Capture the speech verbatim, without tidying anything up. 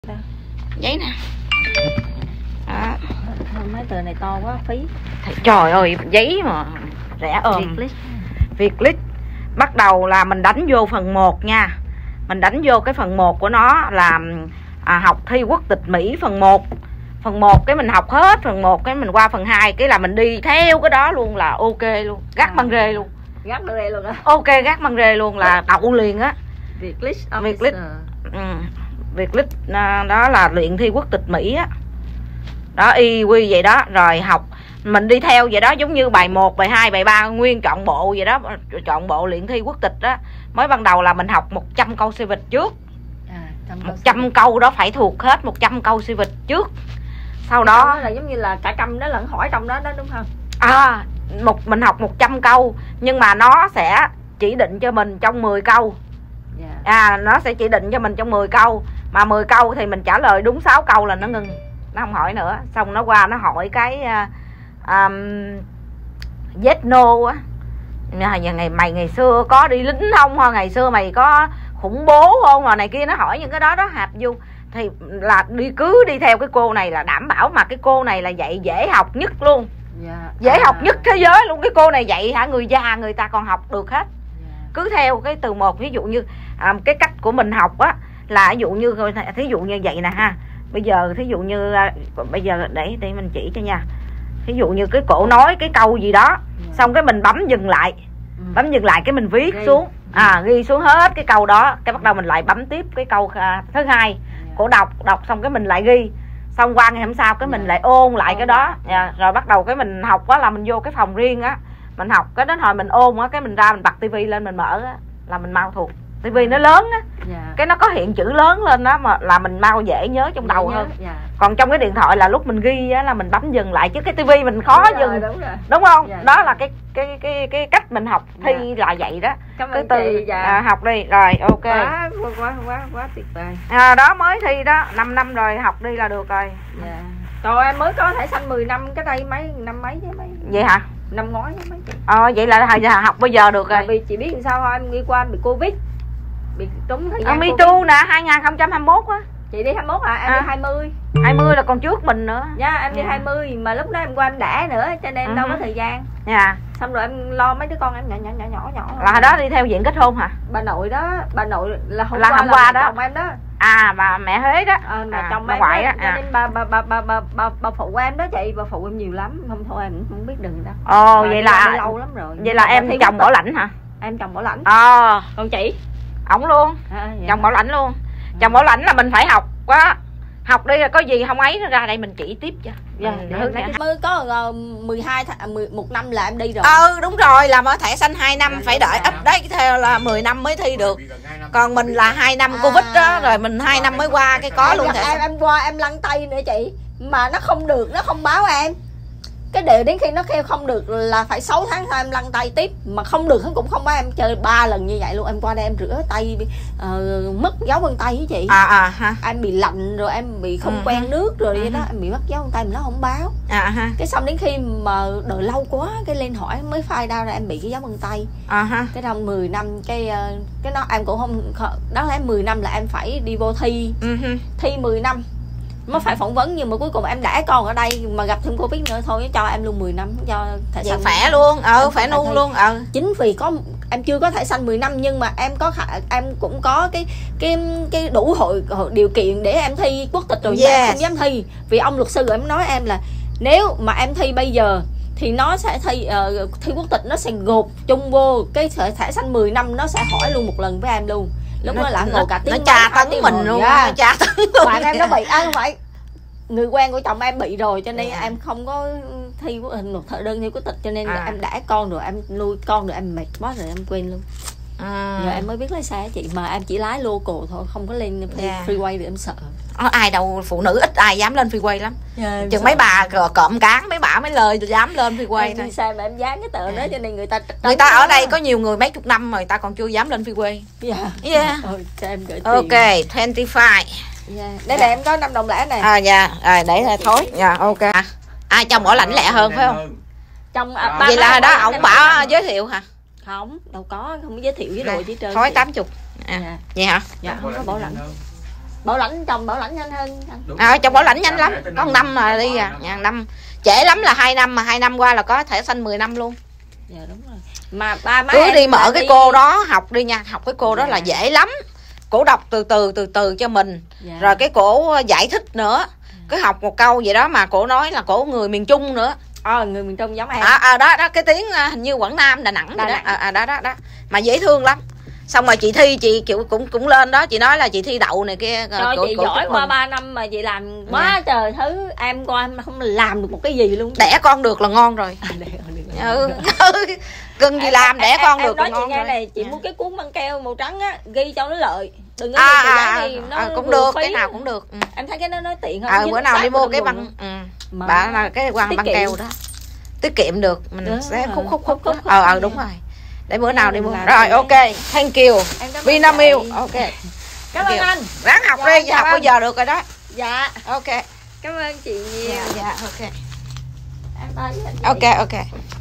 Giấy nè. Đó. Mấy tờ này to quá phí. Trời ơi, giấy mà rẻ ờm. Việt Việt bắt đầu là mình đánh vô phần một nha. Mình đánh vô cái phần một của nó là à, học thi quốc tịch Mỹ phần một. Phần một cái mình học hết phần một cái mình qua phần hai cái là mình đi theo cái đó luôn là ok luôn, gác à, băng rê luôn. Gác băng rê luôn á. Ok, gác băng rê luôn là đậu liền á. Việt Việt Lít. Ừ. Việt Lít đó là luyện thi quốc tịch Mỹ á. Đó y quy vậy đó, rồi học mình đi theo vậy đó, giống như bài một, bài hai, bài ba nguyên chọn bộ vậy đó, chọn bộ luyện thi quốc tịch đó. Mới ban đầu là mình học một trăm câu Civic trước. À, một trăm câu đó phải thuộc hết một trăm câu Civic trước. Sau đó, đó là giống như là cả trăm đó lẫn hỏi trong đó đó đúng không? À, một mình học một trăm câu nhưng mà nó sẽ chỉ định cho mình trong mười câu. Yeah. À, nó sẽ chỉ định cho mình trong mười câu, mà mười câu thì mình trả lời đúng sáu câu là nó ngừng, nó không hỏi nữa. Xong nó qua nó hỏi cái uh, um, yes no á. Giờ ngày mày ngày xưa có đi lính không, hoặc ngày xưa mày có khủng bố không, rồi này kia, nó hỏi những cái đó đó hạp vô. Thì là đi cứ đi theo cái cô này là đảm bảo, mà cái cô này là dạy dễ học nhất luôn. Yeah. Dễ à. học nhất thế giới luôn. Cái cô này dạy hả, người già người ta còn học được hết. Yeah. Cứ theo cái từ một, ví dụ như à, cái cách của mình học á là ví dụ như thí dụ như vậy nè ha. Bây giờ thí dụ như bây giờ để để mình chỉ cho nha. Thí dụ như cái cổ nói cái câu gì đó, yeah. xong cái mình bấm dừng lại. Ừ. Bấm dừng lại cái mình viết ghi. xuống. À, ghi xuống hết cái câu đó, cái bắt đầu mình lại bấm tiếp cái câu thứ hai. Cổ đọc, đọc xong cái mình lại ghi. Xong qua ngày hôm sau cái mình lại ôn lại cái đó. Yeah. Rồi bắt đầu cái mình học á là mình vô cái phòng riêng á, mình học cái đến hồi mình ôn á, cái mình ra mình bật tivi lên mình mở á, là mình mau thuộc. Tivi nó lớn á, yeah. cái nó có hiện chữ lớn lên đó mà là mình mau dễ nhớ trong đầu nhớ, hơn. Yeah. Còn trong cái điện thoại là lúc mình ghi á là mình bấm dừng lại, chứ cái tivi mình khó đúng dừng. Rồi, đúng, rồi. đúng không? Yeah, đó yeah. là cái cái cái cái cách mình học thi yeah. là vậy đó. Cảm cái từ dạ. à, học đi rồi ok. Quá quá quá quá tuyệt vời. À, đó mới thi đó, năm năm rồi học đi là được rồi. Yeah. Trời, em mới có thẻ xanh mười năm cái đây mấy năm mấy chứ mấy. Vậy hả? Năm ngoái mấy. Ờ vậy là giờ học bây giờ được rồi. Vì chị biết sao không, em đi qua bị Covid. Bị trúng thời gian. Ờ, MeToo nè, hai không hai mốt á. Chị đi hai mốt hả? Em à. đi hai mươi. hai mươi là còn trước mình nữa. Dạ, em đi yeah. hai mươi mà lúc đó em qua em đẻ nữa cho nên uh -huh. đâu có thời gian. Dạ. Yeah. Xong rồi em lo mấy đứa con em nhỏ nhỏ nhỏ nhỏ nhỏ. Là hồi đó đi theo diện kết hôn hả? Bà nội đó, bà nội là hôm là qua, hôm qua là đó. chồng em đó. À, bà mẹ Huế đó. Ờ, là à, chồng bà em ngoại đó. đó. À. Cho nên bà bà bà bà bà bà, bà phụ em đó chị, bà phụ em nhiều lắm, không thôi em cũng không biết đừng đâu. Ồ, bà vậy là lâu lắm rồi. Vậy là em chồng bảo lãnh hả? Em chồng bảo lãnh. Ờ. Còn chị? Ổng luôn. À, chồng bảo lãnh luôn. À. Chồng bảo lãnh là mình phải học quá. Học đi là có gì không ấy, nó ra đây mình chỉ tiếp cho. Dạ, mới có mười hai tháng, một năm là em đi rồi. Ừ đúng rồi, làm ở thẻ xanh hai năm phải đợi up đấy theo là mười năm mới thi được. Còn mình là hai năm Covid đó, rồi mình hai năm mới qua cái có luôn thẻ. Em em qua em lăn tay nữa chị, mà nó không được, nó không báo em. Cái đều đến khi nó kêu không được là phải sáu tháng sau em lăn tay tiếp, mà không được cũng không báo em, chơi ba lần như vậy luôn. Em qua đây em rửa tay uh, mất dấu vân tay với chị. À à ha. Em bị lạnh rồi em bị không ừ. quen nước rồi vậy ừ. đó, em bị mất dấu vân tay mà nó không báo. À ha. Cái xong đến khi mà đợi lâu quá cái lên hỏi mới phai đau ra em bị cái dấu vân tay. À ha. Cái trong mười năm cái cái nó em cũng không, đó là em mười năm là em phải đi vô thi. Ừ. Thi mười năm mới phải phỏng vấn, nhưng mà cuối cùng em đã con ở đây mà gặp thêm Covid nữa thôi cho em luôn mười năm, cho thẻ xanh khỏe luôn. Ờ phải luôn luôn. Ờ chính vì có em chưa có thẻ xanh mười năm nhưng mà em có em cũng có cái cái cái đủ hội, hội điều kiện để em thi quốc tịch rồi. Yes. Em không dám thi vì ông luật sư em nói em là nếu mà em thi bây giờ thì nó sẽ thi uh, thi quốc tịch nó sẽ gộp chung vô cái thẻ xanh mười năm, nó sẽ hỏi luôn một lần với em luôn. Lúc đó là ngồi cả tiếng, nó tra tấn mình luôn á, nó tra tấn luôn. Bạn em nó bị à, không phải người quen của chồng em bị rồi cho nên yeah. em không có thi của hình một thợ đơn thi quốc tịch, cho nên à. em đã con rồi, em nuôi con rồi em mệt quá rồi em quên luôn. À. Rồi em mới biết lái xe chị, mà em chỉ lái local thôi, không có lên yeah. freeway thì em sợ. Ờ, ai đâu, phụ nữ ít ai dám lên freeway lắm. Yeah, chừng mấy bà cộm cán mấy bà mấy lời dám lên freeway em thôi. Đi xe mà em dán cái tờ yeah. đó cho nên người ta người ta ở đây có nhiều người mấy chục năm rồi người ta còn chưa dám lên freeway. Yeah. Yeah. Ôi, cho em gửi ok, hai mươi lăm. Yeah. Đây là em có năm đồng lẻ này. À dạ, à, để là thối. Dạ ok. Ai chồng bảo lãnh lẹ hơn phải không? Chồng à, vậy là đó ổng bảo giới thiệu hả? Không, đâu có, không có giới thiệu với đồ chứ trơn. Thối tám mươi. À, dạ. vậy hả? Dạ, không có bảo lãnh. bảo lãnh chồng bảo lãnh nhanh hơn. À, chồng bảo lãnh nhanh lắm, có một năm là đi à, nhà năm trễ lắm là hai năm, mà hai năm qua là có thẻ xanh mười năm luôn. Dạ đúng rồi. Mà ba má cứ đi mở cái đi... cô đó học đi nha, học cái cô đó dạ. là dễ lắm. Cổ đọc từ từ từ từ cho mình, dạ. rồi cái cổ giải thích nữa, cứ học một câu vậy đó mà cổ nói là cổ người miền Trung nữa. Ờ, người miền Trung giống em. À, à đó đó, cái tiếng hình như Quảng Nam, Đà Nẵng, Đà Nẵng. Đó. À, à đó đó đó. Mà dễ thương lắm. Xong rồi chị thi chị kiểu cũng cũng lên đó, chị nói là chị thi đậu này kia. Trời, cổ, chị cổ giỏi qua ba năm mà chị làm quá dạ. trời thứ, em coi em không làm được một cái gì luôn. Đẻ con được là ngon rồi. À, đẻ con được là ừ. Cưng gì làm đẻ em, con em, được em là ngon chị nghe rồi. Này, chị yeah. muốn cái cuốn băng keo màu trắng á, ghi cho nó lợi. Đừng có à, ghi à, à, nó à, cũng được, phí. cái nào cũng được. Ừ. Em thấy cái đó nó tiện hơn. À, bữa nào đi mua cái băng ừ. bà là cái băng băng keo đó. Tiết kiệm được, mình đúng sẽ khúc khúc khúc khúc. Ờ ờ đúng rồi. Để bữa nào đi mua. Rồi ok, thank you. Vinamilk. Ok. Cảm ơn anh. Ráng học dạ, đi, học bây giờ được rồi đó. Dạ. Ok. Cảm ơn chị nhiều. Dạ, dạ ok. Em bye với anh. Ok ok.